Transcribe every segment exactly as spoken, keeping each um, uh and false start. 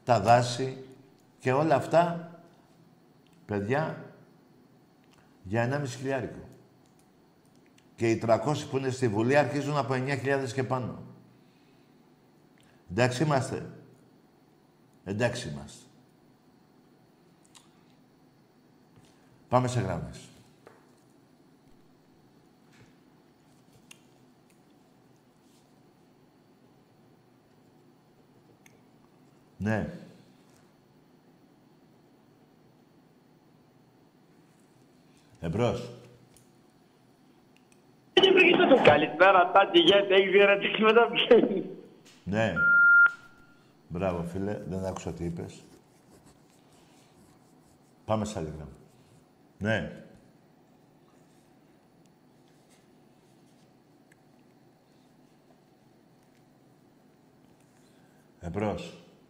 τα δάση και όλα αυτά, παιδιά, για ενάμιση χιλιάρικο. Και οι τριακόσιοι που είναι στη Βουλή αρχίζουν από εννιά χιλιάδες και πάνω. Εντάξει είμαστε. Εντάξει είμαστε. Πάμε σε γράμμες. Ναι. Εμπρός. Καλησπέρα, Τάκη, γιατί έχει διαιρετήσει μετά βγαίνει. Ναι. Μπράβο, φίλε. Δεν άκουσα τι είπες. Πάμε σε άλλη γράμμα. Ναι. Εμπρός.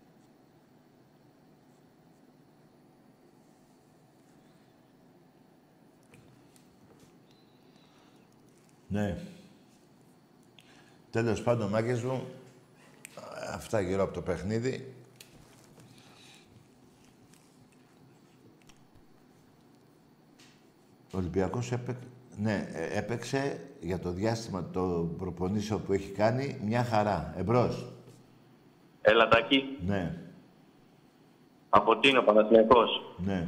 Ναι. Τέλος πάντων, μάγκες μου, αυτά γύρω από το παιχνίδι. Ο Ολυμπιακός έπαιξε, ναι, έπαιξε για το διάστημα το προπονήσεων που έχει κάνει μια χαρά. Εμπρός. Έλα, Τάκη. Ναι. Από Τίνο, Παναθηναϊκός. Ναι.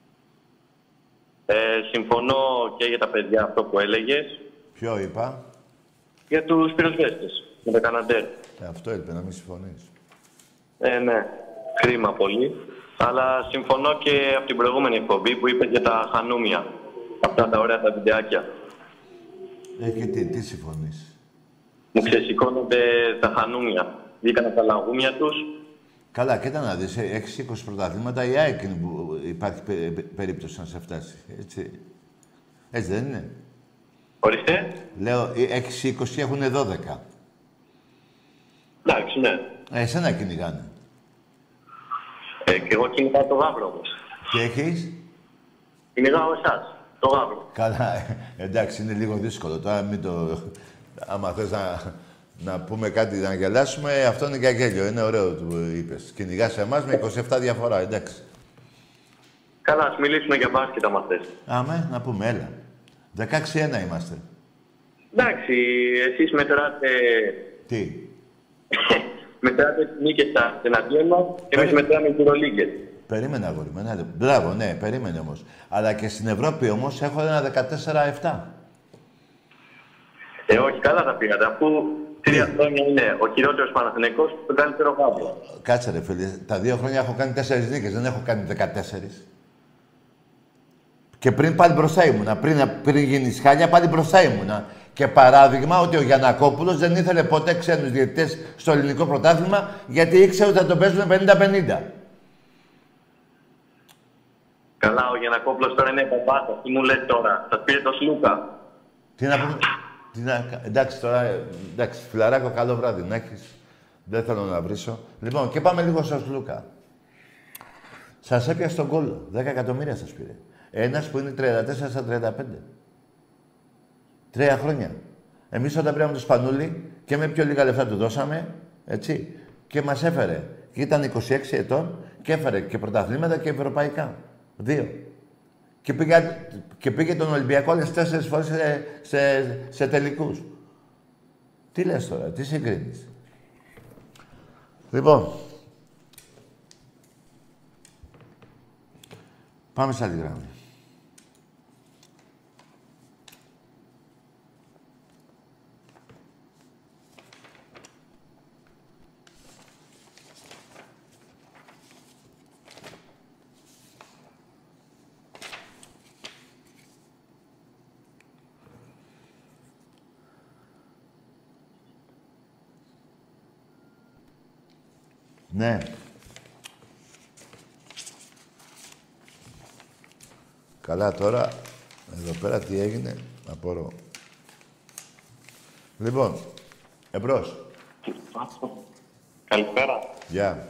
Ε, συμφωνώ και για τα παιδιά αυτό που έλεγες. Ποιο είπα? Για τους πυροσβέστες, με τα Καναντέρ. Ε, αυτό είπε, να μην συμφωνείς. Ε, ναι. Κρίμα πολύ. Αλλά συμφωνώ και από την προηγούμενη εκπομπή που είπε για τα χανούμια. Αυτά τα ωραία τα βιντεάκια. Ε, και τι, τι συμφωνείς? Μου ξεσηκώνονται τα χανούμια. Βγήκαν από τα λαγούμια τους. Καλά, κοίτα να δεις, έχεις είκοσι πρωταθλήματα, η ΑΕΚ είναι που υπάρχει πε, πε, περίπτωση να σε φτάσει, έτσι. Έτσι δεν είναι? Ορίστε. Λέω, έχεις είκοσι, έχουν δώδεκα. Εντάξει, ναι. Ε, εσένα κυνηγάνε. Ε, και εγώ κυνηγάω το γάβρο όμως. Τι έχεις? Κυνηγάω εσάς, το γάβρο. Καλά, ε, εντάξει, είναι λίγο δύσκολο. Τώρα μην το... Άμα θες να, να πούμε κάτι να γελάσουμε, αυτό είναι και αγγέλιο. Είναι ωραίο που είπες. Κυνηγάς εμάς με είκοσι επτά διαφορά, εντάξει. Καλά, ας μιλήσουμε για μπάσκετ, άμα θες. Άμε, να πούμε, έλα. δεκαέξι ένα είμαστε. Εντάξει, εσείς μετράτε... Τι? μετράτε τις νίκες στα εναντίον μας και εμείς μετράμε τις Ευρωλίγκες. Περίμενε, αγόρι μου. Ναι, μπράβο, ναι, περίμενε όμως. Αλλά και στην Ευρώπη όμως έχω ένα δεκατέσσερα επτά. Ε, όχι, καλά τα πήγατε. Αφού τρία χρόνια είναι ο χειρότερος Παναθηναϊκός, το καλύτερο γάβρο. Κάτσε ρε φίλε, τα δύο χρόνια έχω κάνει τέσσερις νίκες, δεν έχω κάνει δεκατέσσερις. Και πριν πάλι μπροστά ήμουνα. Πριν, πριν γίνει χάλια, πάλι μπροστά ήμουνα. Και παράδειγμα ότι ο Γιαννακόπουλος δεν ήθελε ποτέ ξένους διαιτητές στο ελληνικό πρωτάθλημα γιατί ήξερε ότι θα τον παίζουν πενήντα πενήντα. Καλά, ο Γιαννακόπουλος τώρα είναι παπάτα. Τι μου λέει τώρα, θα πήρε το Σλούκα. Τι να πούμε. Τι να... Εντάξει τώρα, εντάξει, φιλαράκο, καλό βράδυ να έχεις. Δεν θέλω να βρίσω. Λοιπόν, και πάμε λίγο στο Σλούκα. Σας έπιασε τον κόλλο. δέκα εκατομμύρια σας πήρε. Ένας που είναι τριάντα τέσσερα στα τριάντα πέντε. Τρία χρόνια. Εμείς όταν πήραμε το Σπανούλι και με πιο λίγα λεφτά του δώσαμε, έτσι, και μας έφερε. Και ήταν είκοσι έξι ετών και έφερε και πρωταθλήματα και ευρωπαϊκά. Δύο. Και πήγε, και πήγε τον Ολυμπιακό όλες τέσσερις φορές σε, σε, σε τελικούς. Τι λες τώρα, τι συγκρίνεις. Λοιπόν, πάμε σε άλλη γραμμή. Ναι. Καλά τώρα, εδώ πέρα τι έγινε, απορώ. Λοιπόν, εμπρός. Καλησπέρα. Γεια.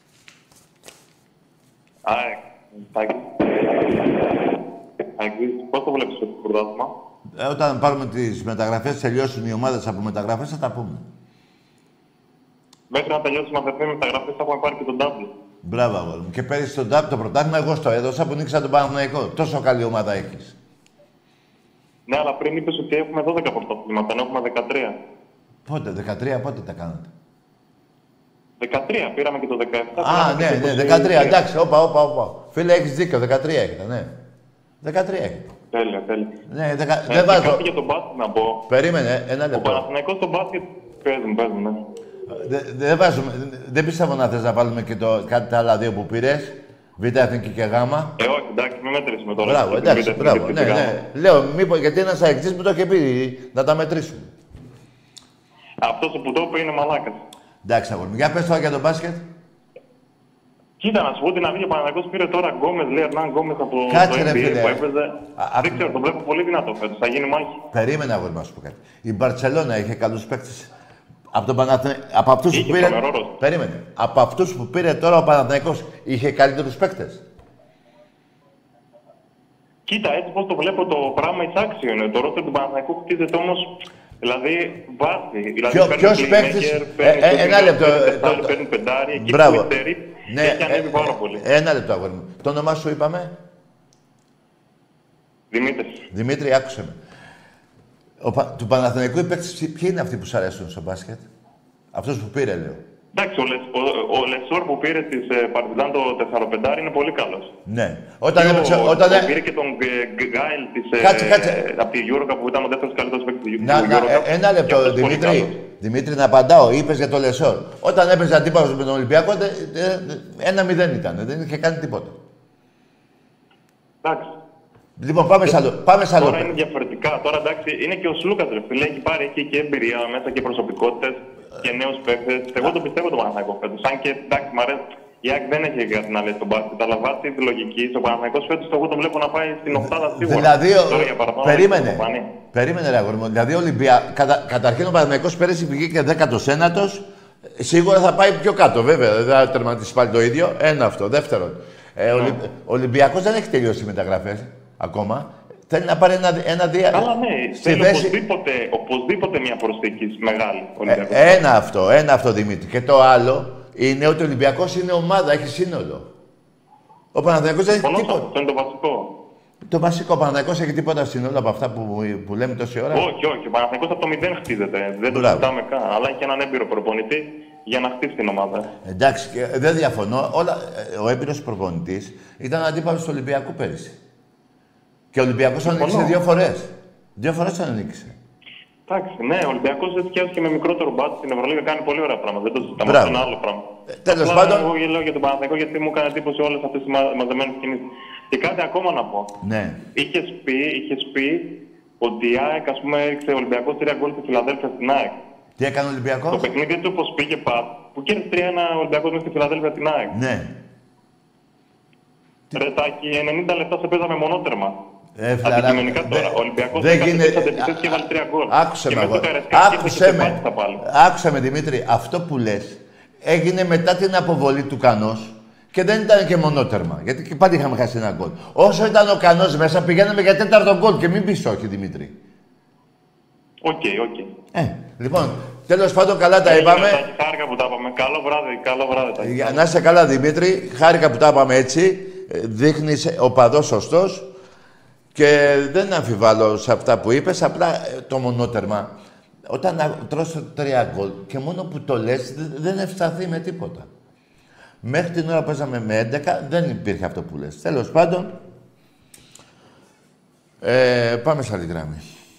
ΑΕΚ, Τάκη. Αγγλής, πώς το βλέπεις το πρωτάθλημα? Ε, όταν πάρουμε τις μεταγραφές, τελειώσουν οι ομάδες από μεταγραφές, θα τα πούμε. Μέχρι να τελειώσουμε αυτές τις μεταγραφές θα έχουμε πάρει και τον Ντάμπλ. Μπράβο, αγόρι μου. Και πέρυσι το, το πρωτάθλημα εγώ στο έδωσα που νίξα τον Παναθηναϊκό. Τόσο καλή ομάδα έχεις. Ναι, αλλά πριν είπες ότι έχουμε δώδεκα πρωταθλήματα, ενώ έχουμε δεκατρία. Πότε, δεκατρία, πότε τα κάνατε. δεκατρία, πήραμε και το δεκαεπτά. Α, ναι, ναι, δεκατρία, εντάξει, όπα, όπα, όπα. Φίλε, έχεις δίκιο, δεκατρία έχετε, ναι. δεκατρία έχετε. Τέλεια, τέλεια. Ναι, δεκα... ε, δεν βάζω. Κάτι για τον μπάσκετ να πω. Περίμενε, ένα λεπτό. Ο Παναθηναϊκός στο μπάσκετ, παίζουν, παίζουν, ναι. Δεν δε βάζουμε, δεν πιστεύω να θες να βάλουμε και το, κάτι τα άλλα δύο που πήρες. Β' Εθνική και Γ. Ε, όχι, εντάξει, μην μετρήσουμε τώρα. Μπράβο, εντάξει, μπράβο. Ναι, ναι. Λέω, μήπως, γιατί ένας αεξής μου το είχε πει να τα μετρήσουμε. Αυτός που το είπε είναι μαλάκας. Εντάξει, αγόρι μου. Για πες τώρα για το μπάσκετ. Κοίτα, να σου πω την αλήθεια, ο Παναθηναϊκός πήρε τώρα Γκόμες, λέει Ερνάν Γκόμες από Κάτσε, το ρε, N B A φίλε. που έπαιζε. Α, Δεν ξέρω, το βλέπω πολύ δυνατό φέτος. Θα γίνει μάχη. Περίμενε, αγόρι μου, να σου πω κάτι. Η Μπαρτσελώνα είχε καλούς παίκτες. Από, τον Παναθη... από αυτούς Είχε που πήρε... τρομερό. Περίμενε. Από αυτούς που πήρε τώρα ο Παναθηναϊκός είχε καλύτερους παίκτες. Κοίτα, έτσι πώς το βλέπω το πράγμα εισάξιο είναι. Το ρόστερ του Παναθηναϊκού χτίζεται όμως, δηλαδή βάση. Δηλαδή, Ποιο, ποιος παίκτης... Ε, ε, ένα λεπτό. Παίρνει πεντάρι, εκεί μπράβο. που υστερεί, Ναι, έχει ανέβει ε, πάρα πολύ. Ένα λεπτό, αγόρι μου. Το όνομά σου είπαμε. Δημήτρη. Δημήτρη, άκουσε με. Ο, Πα... του Παναθηναϊκού οι παίκτες ποιοι είναι αυτοί που σου αρέσουν στο μπάσκετ. Αυτός που πήρε, λέω. Εντάξει, ο, Λεσ, ο, ο Λεσόρ που πήρε της ε, Παρτιζάν το τεσσαροπεντάρι είναι πολύ καλός. Ναι. Όταν έπαιξε... Ο, Όταν... ο, πήρε και τον Γκάιλ της... Κάτσε, ε, κάτσε. από τη Eurocup που ήταν ο δεύτερος καλύτερος παίκτης του Να, να, Eurocup. ένα λεπτό, Δημήτρη. Δημήτρη, να απαντάω. Είπες για το Λεσόρ. Όταν έπαιζε αντίπαλος με τον Ολυμπιακό, ένα μηδέν ήταν. Δεν είχε κάνει τίποτα. Εντάξει. Λοιπόν, πάμε σε άλλο. Πάμε σε άλλο. Τώρα είναι διαφορετικά. Τώρα εντάξει, είναι και ο Σλούκας, ρε φίλε. Έχει πάρει εκεί και εμπειρία μέσα και προσωπικότητες και νέους παίκτες. Εγώ το πιστεύω το Παναθηναϊκό φέτος. Αν και εντάξει, μ' αρέσει. Η ΑΕΚ δεν έχει κάτι να λέει στον μπάσκετ, αλλά βάσει τη λογική, ο Παναθηναϊκός φέτος εγώ τον βλέπω να πάει στην οκτάδα σίγουρα. Δηλαδή, τώρα, για παραπάνω, περίμενε. Περίμενε, ρε αγόρι μου. Δηλαδή, Ολυμπια... Κατα... καταρχήν ο Παναθηναϊκός πέρυσι βγήκε δέκατος ένατος. Σίγουρα θα πάει πιο κάτω, βέβαια. Δεν θα τερματίσει πάλι το ίδιο. Ένα αυτό. Δεύτερον, ε, ο Ολυ... Ολυμπιακός δεν έχει τελειώσει οι μεταγραφές ακόμα. Θέλει να πάρει ένα, ένα δια... Καλά, ναι. Στη Θέλει θέση... οπωσδήποτε, οπωσδήποτε μια προσθήκη μεγάλη. Ε, ένα αυτό, ένα αυτό Δημήτρη. Και το άλλο είναι ότι ο Ολυμπιακός είναι ομάδα, έχει σύνολο. Ο Παναθηναϊκός δεν έχει τίποτα. Αυτό είναι το βασικό. Το βασικό, ο Παναθηναϊκός έχει τίποτα σύνολο από αυτά που, που λέμε τόση ώρα. Όχι, όχι. Ο Παναθηναϊκός από το μηδέν χτίζεται. Δεν το συζητάμε καν. Αλλά έχει έναν έμπειρο προπονητή για να χτίσει την ομάδα. Εντάξει, δεν διαφωνώ. Όλα, ο έμπειρος προπονητής ήταν αντίπαλος του Ολυμπιακού πέρυσι. Και ο Ολυμπιακός τον νίκησε δύο φορές. Δύο φορές τον νίκησε. Εντάξει, ναι, ο Ολυμπιακός δεν σκέφτεται και με μικρότερο μπάτι στην Ευρωλίγα κάνει πολύ ωραία πράγματα. Δεν το συζητάμε. Αυτό είναι άλλο πράγμα. Ε, τέλος πάντων. Εγώ λέω για τον Παναθηναϊκό γιατί μου έκανε εντύπωση όλες αυτές οι μαζεμένες κινήσεις. Και κάτι ακόμα να πω. Ναι. Είχες πει, είχες πει ότι η ΑΕΚ, ας πούμε, έριξε ο Ολυμπιακός τρία γκολ στη Φιλαδέλφια στην ΑΕΚ. Τι έκανε ο Ολυμπιακός? Το παιχνίδι του όπως πήγε πας, που κέρδισε τρία ένα ο Ολυμπιακός μέσα στη Φιλαδέλφια την ΑΕΚ. Ναι. Ρε Τάκη, ενενήντα λεπτά σε παίζαμε μονότερμα. Ε, αντικειμενικά τώρα. Ο Ολυμπιακός δεν γίνεται. Και έβαλε τρία γκολ. Άκουσε με, άκουσε με, άκουσε με Δημήτρη, αυτό που λες έγινε μετά την αποβολή του Κανός και δεν ήταν και μονότερμα. Γιατί και πάλι είχαμε χάσει ένα γκολ. Όσο ήταν ο Κανός μέσα, πηγαίναμε για τέταρτο γκολ και μην πεις όχι, Δημήτρη. Οκ, okay, οκ. Okay. Ε, λοιπόν, τέλος πάντων καλά τα είπαμε. Χάρηκα που τα είπαμε. Καλό βράδυ, καλό βράδυ. Για να είσαι καλά, Δημήτρη. Χάρηκα που τα είπαμε έτσι. Δείχνεις οπαδός σωστός. Και δεν αμφιβάλλω σε αυτά που είπες, απλά το μονότερμα. Όταν τρως τρία γκολ και μόνο που το λες δεν ευσταθεί με τίποτα. Μέχρι την ώρα που παίζαμε με έντεκα δεν υπήρχε αυτό που λες. Τέλος πάντων, ε, πάμε σε άλλη γραμμή.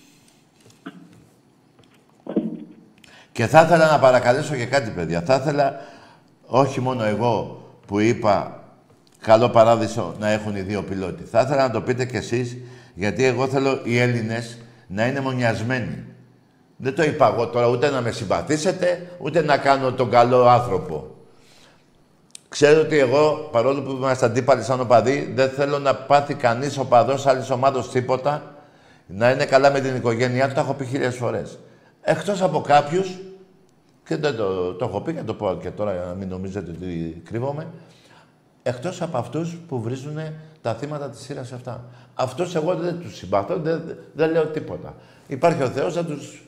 Και θα ήθελα να παρακαλέσω και κάτι, παιδιά. Θα ήθελα, όχι μόνο εγώ που είπα καλό παράδεισο να έχουν οι δύο πιλότοι. Θα ήθελα να το πείτε κι εσείς, γιατί εγώ θέλω οι Έλληνες να είναι μονιασμένοι. Δεν το είπα εγώ τώρα ούτε να με συμπαθήσετε, ούτε να κάνω τον καλό άνθρωπο. Ξέρετε ότι εγώ, παρόλο που είμαστε αντίπαλοι σαν οπαδοί, δεν θέλω να πάθει κανείς οπαδός άλλης ομάδος τίποτα, να είναι καλά με την οικογένειά του, τα έχω πει χίλιες φορές. Εκτός από κάποιους, και δεν το, το έχω πει και το πω και τώρα για να μην νομίζετε ότι κρύβομαι, εκτός από αυτούς που βρίζουν τα θύματα της σειράς αυτά. Αυτούς εγώ δεν τους συμπαθώ, δεν, δεν λέω τίποτα. Υπάρχει ο Θεός, θα τους...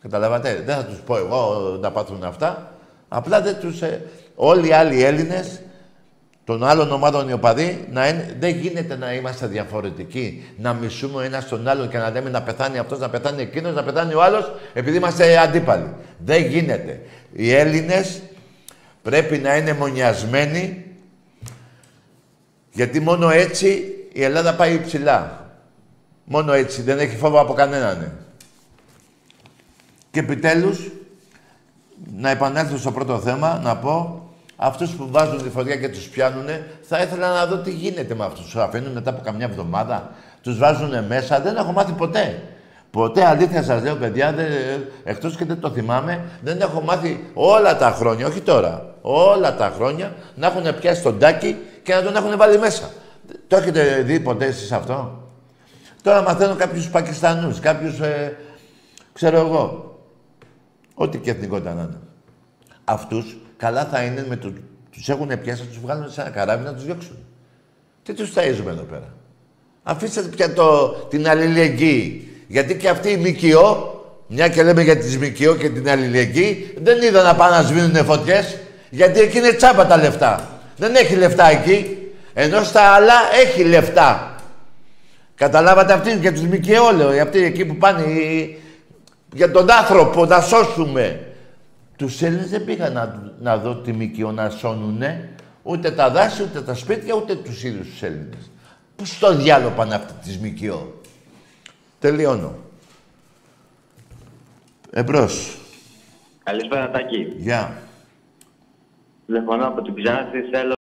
Καταλαβαίνετε, δεν θα τους πω εγώ να πάθουν αυτά. Απλά δεν τους... Ε... Όλοι οι άλλοι Έλληνες των άλλων ομάδων οι οπαδοί, να είναι... δεν γίνεται να είμαστε διαφορετικοί. Να μισούμε ο ένας τον άλλον και να λέμε να πεθάνει αυτός, να πεθάνει εκείνος, να πεθάνει ο άλλος, επειδή είμαστε αντίπαλοι. Δεν γίνεται. Οι Έλληνες πρέπει να είναι μονιασμένοι, γιατί μόνο έτσι η Ελλάδα πάει ψηλά. Μόνο έτσι. Δεν έχει φόβο από κανέναν. Και επιτέλους, να επανέλθω στο πρώτο θέμα, να πω, αυτούς που βάζουν τη φωτιά και τους πιάνουνε, θα ήθελα να δω τι γίνεται με αυτούς. Τους αφήνουν μετά από καμιά εβδομάδα, τους βάζουνε μέσα. Δεν έχω μάθει ποτέ. Ποτέ, αλήθεια σας λέω, παιδιά, δεν, εκτός και δεν το θυμάμαι, δεν έχω μάθει όλα τα χρόνια, όχι τώρα, όλα τα χρόνια, να έχουν πιάσει τον Τάκη και να τον έχουν βάλει μέσα. Το έχετε δει ποτέ εσείς αυτό? Τώρα μαθαίνω κάποιους Πακιστανούς, κάποιους, ε, ξέρω εγώ, ό,τι και εθνικότητα να είναι. Αυτούς καλά θα είναι με το... τους έχουν πιάσει, να τους βγάλουν σε ένα καράβι να τους διώξουν. Τι τους ταΐζουμε εδώ πέρα? Αφήστε πια το, την αλληλεγγύη. Γιατί και αυτή η ΜΚΟ, μια και λέμε για τις ΜΚΟ και την αλληλεγγύη, δεν είδα να πάνε να σβήνουνε φωτιές, γιατί εκεί είναι τσάπα τα λεφτά. Δεν έχει λεφτά εκεί, ενώ στα άλλα έχει λεφτά. Καταλάβατε αυτοί και τους ΜΚΟ, λέω, αυτοί εκεί που πάνε για τον άνθρωπο να σώσουμε. Τους Έλληνες δεν πήγαν να, να δω τη ΜΚΟ να σώνουνε, ούτε τα δάση, ούτε τα σπίτια, ούτε τους ίδιους τους Έλληνες. Πού στο διάλογο πάνε αυτοί τις ΜΚΟ? Τελειώνω. Εμπρός. Καλησπέρα, Τάκη. Γεια. Τηλεφωνώ από την Ξάνθη, θέλω